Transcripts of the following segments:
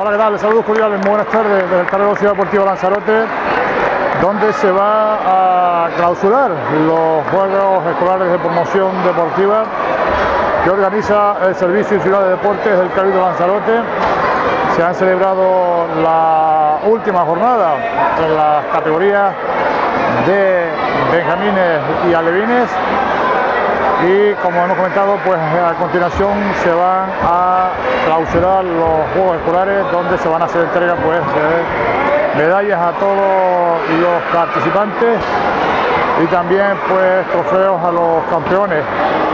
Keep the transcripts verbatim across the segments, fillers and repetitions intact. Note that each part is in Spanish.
Hola, ¿qué tal? Saludos cordiales, muy buenas tardes desde el Carrero Ciudad Deportiva Lanzarote, donde se va a clausurar los Juegos Escolares de Promoción Deportiva que organiza el Servicio Insular de Deportes del Cabildo de Lanzarote. Se han celebrado la última jornada en las categorías de benjamines y alevines y, como hemos comentado, pues a continuación se van a clausurar los Juegos Escolares, donde se van a hacer entrega pues de medallas a todos los participantes y también pues trofeos a los campeones.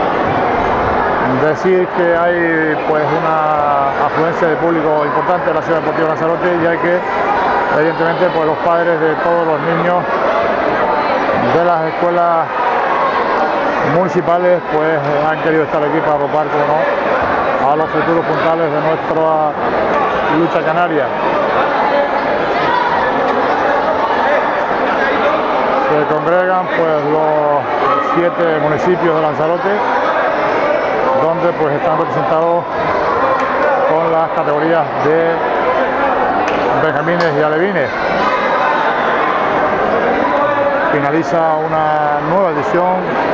Decir que hay pues una afluencia de público importante en la Ciudad Deportiva de Lanzarote, y hay que, evidentemente, pues los padres de todos los niños de las escuelas municipales pues han querido estar aquí para arropar, como no, a los futuros puntales de nuestra lucha canaria. Se congregan pues los siete municipios de Lanzarote, donde pues están representados con las categorías de benjamines y alevines. Finaliza una nueva edición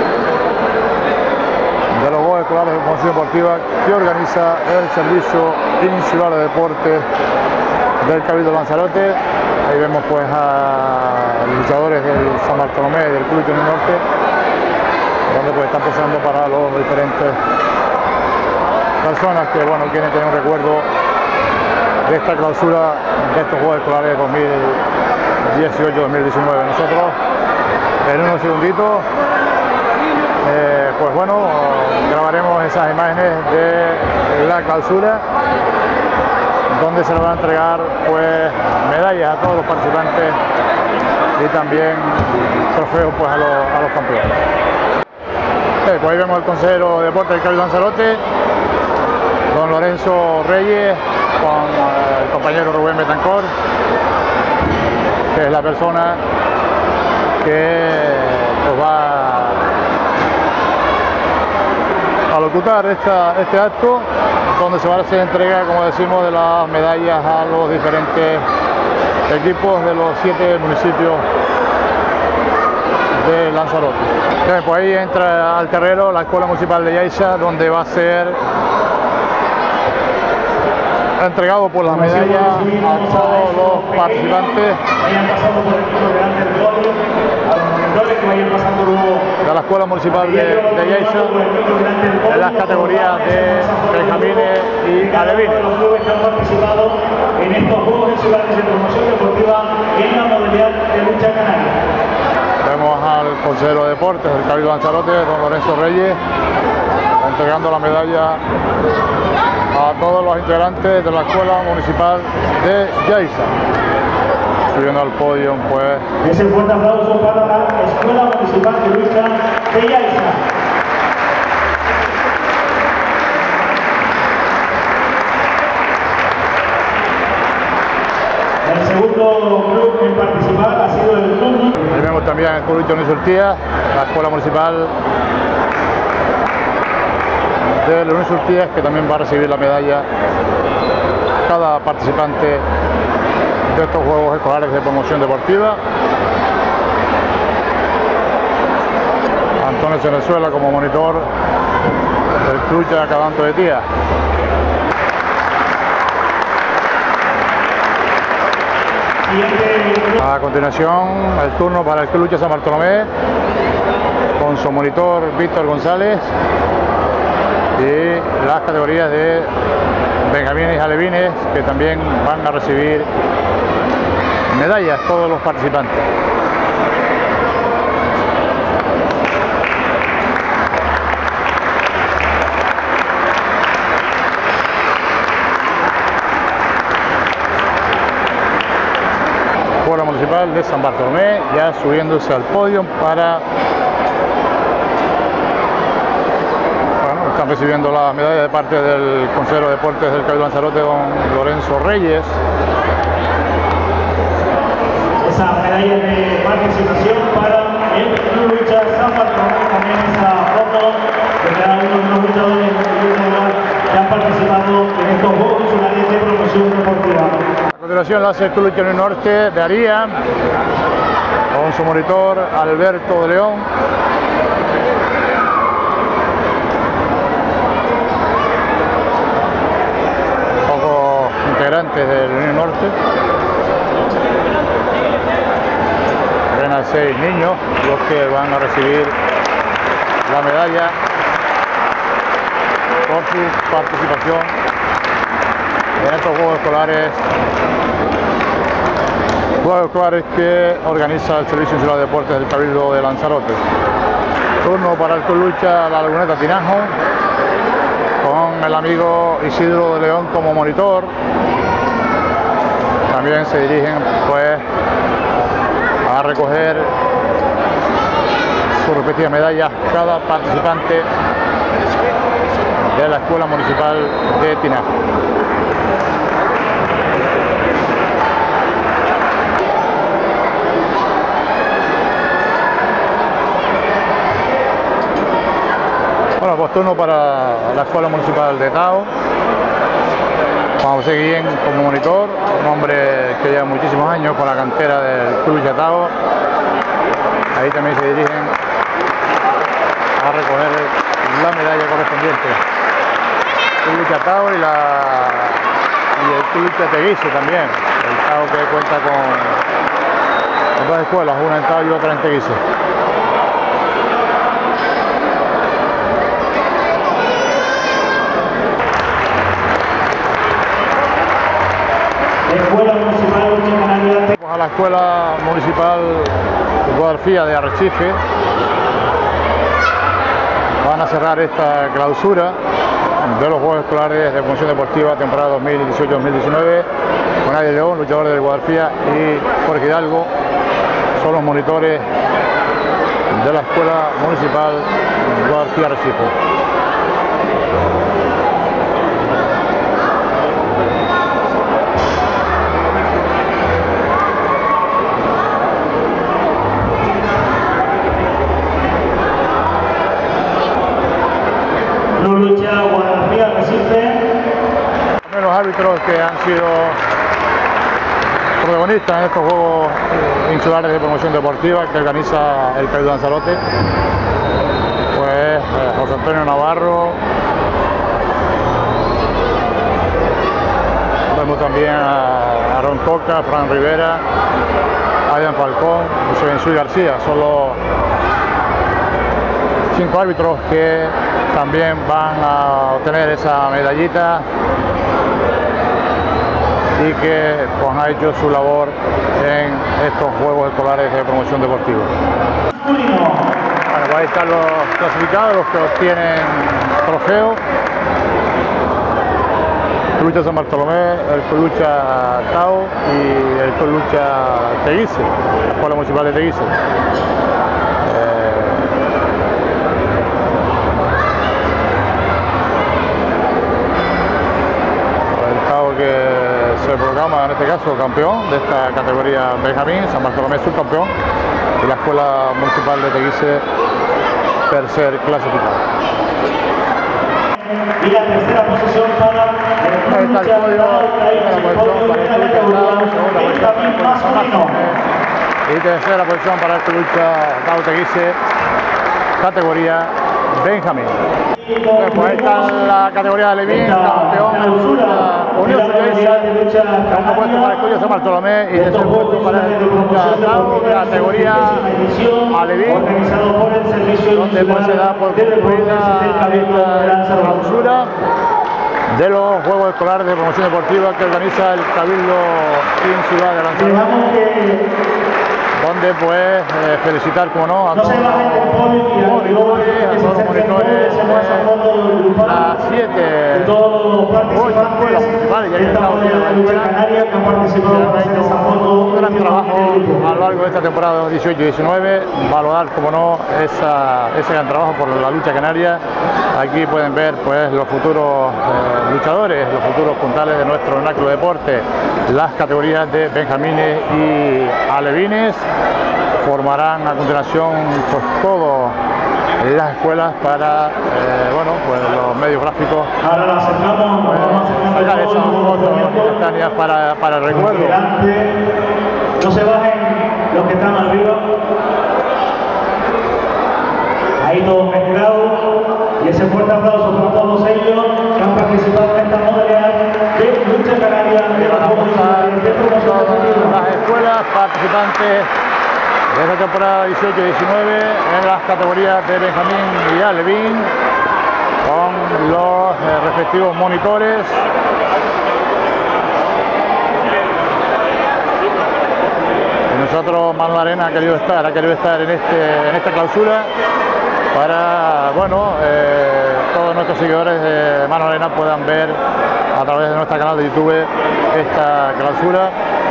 de los Juegos Escolares de Promoción Deportiva que organiza el Servicio Insular de Deportes del Cabildo de Lanzarote. Ahí vemos pues a los luchadores del San Bartolomé y del Club Unión Norte, donde pues están posando para los diferentes personas que, bueno, quieren tener un recuerdo de esta clausura de estos Juegos Escolares dos mil dieciocho dos mil diecinueve. Nosotros en unos segunditos eh, pues bueno, grabaremos esas imágenes de la clausura, donde se le van a entregar pues medallas a todos los participantes y también trofeos pues a los, a los campeones. Eh, pues ahí vemos el consejero de deportes del Cabildo de Lanzarote, don Lorenzo Reyes, con el compañero Rubén Betancor, que es la persona que pues, va a locutar esta, este acto, donde se va a hacer entrega, como decimos, de las medallas a los diferentes equipos de los siete municipios de Lanzarote. Bien, pues ahí entra al terreno la Escuela Municipal de Yaiza, donde va a ser entregado por las medallas a todos los participantes de la Escuela Municipal de, de Yaiza en las categorías de benjamines y alevines. Han participado en estos Juegos Insulares de Promoción Deportiva en la modalidad de lucha canaria. Vemos al consejero de deportes del Cabildo de Lanzarote, don Lorenzo Reyes, entregando la medalla a todos los integrantes de la Escuela Municipal de Yaiza. Subiendo al podio, pues. Es el fuerte aplauso para la Escuela Municipal de Lucha de Yaiza. El segundo club en participar ha sido el Club. Ahí vemos también el Club Johnny Surtía, la Escuela Municipal de León Surtías, que también va a recibir la medalla cada participante de estos Juegos Escolares de Promoción Deportiva. Antonio Venezuela como monitor del Club de Acabanto de Tía. A continuación, el turno para el Club de San Bartolomé, con su monitor Víctor González, y las categorías de benjamines y alevines, que también van a recibir medallas todos los participantes. Escuela Municipal de San Bartolomé ya subiéndose al podio para, bueno, están recibiendo la medalla de parte del consejero de deportes del Cabildo de Lanzarote, don Lorenzo Reyes. Esa medalla de participación para el Club Lucha San Bartolomé, también esa foto de cada uno de los luchadores que han participado en estos Juegos Insulares de Promoción Deportiva. continuación la hace el Club Lucha Unión Norte de Aría, con su monitor Alberto de León. Pocos integrantes del Unión Norte. Apenas seis niños los que van a recibir la medalla por su participación en estos Juegos Escolares, Juegos Escolares que organiza el Servicio Insular de Deportes del Cabildo de Lanzarote. Turno para el Club Lucha La Laguneta Tinajo, con el amigo Isidro de León como monitor. También se dirigen pues a recoger sus respectivas medallas cada participante de la Escuela Municipal de Tinajo. Bueno, pues turno para la Escuela Municipal de Tao. Juan José Guillén como monitor, un hombre que lleva muchísimos años con la cantera del Club de Tao. Ahí también se dirigen a recoger la medalla correspondiente. El Club de Tao y, la, y el Club de Teguise también. El Tao que cuenta con dos escuelas, una en Tao y otra en Teguise. Escuela Municipal de Lucha Canaria. A la Escuela Municipal Guadalfía de Arrecife. Van a cerrar esta clausura de los Juegos Escolares de Promoción Deportiva temporada dos mil dieciocho dos mil diecinueve. Con Adi León, luchador del Guadalfía, y Jorge Hidalgo son los monitores de la Escuela Municipal Guadalfía Arrecife. Lucha Guadalfía Arrecife. Los árbitros que han sido protagonistas en estos Juegos Insulares de Promoción Deportiva que organiza el Cabildo de Lanzarote, pues eh, José Antonio Navarro, vemos también a Aaron Coca, Fran Rivera, Adrián Falcón, José Benzuy García. Son los cinco árbitros que también van a obtener esa medallita y que pues, han hecho su labor en estos Juegos Escolares de Promoción Deportiva. Bueno, pues ahí están los clasificados, los que obtienen trofeo. El Lucha San Bartolomé, el Lucha Tao y el Lucha Teguise, la Escuela Municipal de Teguise. Que se proclama en este caso campeón de esta categoría Benjamín, San Bartolomé subcampeón, y la Escuela Municipal de Teguise tercer clasificado. Y la tercera posición para el Club Lucha Tao, y tercera posición para el Club Lucha Tao Teguise, categoría Benjamín. Pues ahí está la categoría de Levín, campeón de la Unión Socialista, segundo puesto para el Club San Bartolomé y tercer puesto para el Club Tao, categoría Alevín, donde pues se da por concluida esta clausura de los Juegos Escolares de Promoción Deportiva que organiza el Cabildo Insular de Lanzarote, donde pues eh, felicitar, como no, a todos los monitores, a todos los monitores de las siete ocho escuelas municipales y ahí estamos viendo la lucha, que han hecho un gran trabajo a lo largo de esta temporada dos mil dieciocho diecinueve, valorar, como no, esa, ese gran trabajo por la lucha canaria. Aquí pueden ver pues los futuros eh, luchadores, los futuros puntales de nuestro vernáculo deporte, las categorías de benjamines y alevines. Formarán a continuación pues todas las escuelas para eh, bueno, pues los medios gráficos ahora la acercamos, pues, sacar esa foto instantánea pequeñas para, para el recuerdo. No se bajen los que están arriba. Ahí todos mezclados. Y ese fuerte aplauso para todos ellos que han participado en esta modalidad de lucha canaria de la las escuelas participantes de esta temporada dieciocho diecinueve en las categorías de Benjamín y Alevín, con los eh, respectivos monitores. Y nosotros, Manuel Arena ha querido estar, ha querido estar en, este, en esta clausura para, bueno, eh, todos nuestros seguidores de Manuel Arena puedan ver a través de nuestro canal de YouTube esta clausura,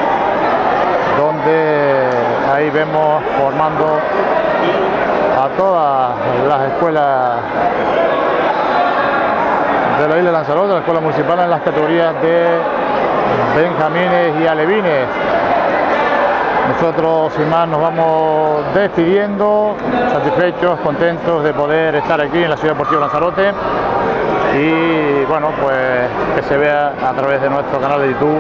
donde ahí vemos formando a todas las escuelas de la isla de Lanzarote, la escuela municipal, en las categorías de benjamines y alevines. Nosotros, sin más, nos vamos despidiendo, satisfechos, contentos de poder estar aquí en la Ciudad Deportiva de Lanzarote y, bueno, pues que se vea a través de nuestro canal de YouTube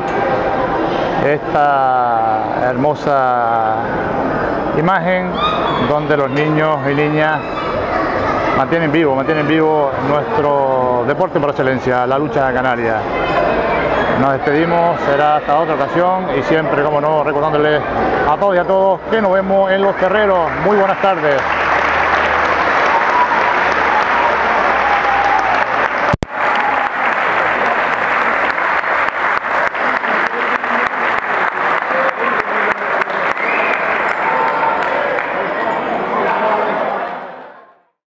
esta hermosa imagen donde los niños y niñas mantienen vivo, mantienen vivo nuestro deporte por excelencia, la lucha canaria. Nos despedimos, será hasta otra ocasión y siempre, como no, recordándoles a todos y a todos que nos vemos en los terreros. Muy buenas tardes.